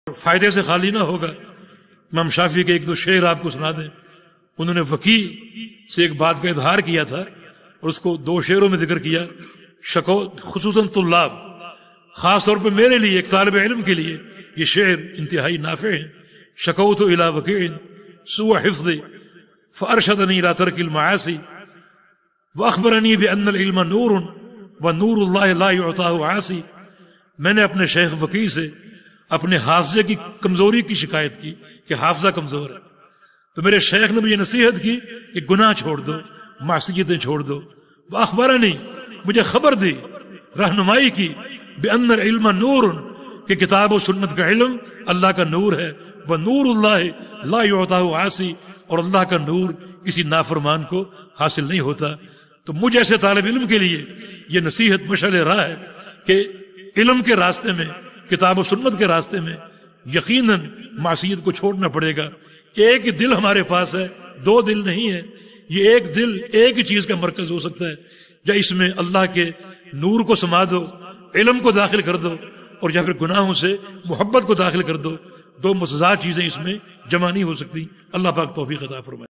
فائدے سے خالی نہ ہوگا۔ امام شافعی کے ایک دو شعر آپ کو سنا دیں۔ انہوں نے وکیع سے ایک بات کا اظہار کیا تھا اور اس کو دو شعروں میں ذکر کیا۔ خصوصاً طلاب، خاص طور پہ میرے لیے ایک طالب علم کے لیے یہ شعر انتہائی نافع ہیں۔ شکوت الی وکیع سوء حفظی فارشدنی الی ترک المعاصی واخبرنی بان العلم نور ونور اللہ لا یعطاہ عاصی۔ میں نے اپنے شیخ وکیع سے اپنے حافظے کی کمزوری کی شکایت کی کہ حافظہ کمزور ہے، تو میرے شیخ نے مجھے نصیحت کی کہ گناہ چھوڑ دو، معصیتیں چھوڑ دو۔ واخبرنی، مجھے خبر دی، رہنمائی کی، بان العلم نور، کہ کتاب و سنت کا علم اللہ کا نور ہے، ونور اللہ لا یعطاہ عاصی، اور اللہ کا نور کسی نافرمان کو حاصل نہیں ہوتا۔ تو مجھ ایسے طالب علم کے لیے یہ نصیحت مشعل راہ ہے کہ علم کے راستے میں، کتاب و سنت کے راستے میں یقیناً معصیت کو چھوڑنا پڑے گا۔ ایک ہی دل ہمارے پاس ہے، دو دل نہیں ہے۔ یہ ایک دل ایک ہی چیز کا مرکز ہو سکتا ہے، یا اس میں اللہ کے نور کو سما دو، علم کو داخل کر دو، اور یا پھر گناہوں سے محبت کو داخل کر دو۔ دو متضاد چیزیں اس میں جمع نہیں ہو سکتی۔ اللہ پاک توفیق عطا فرمائے۔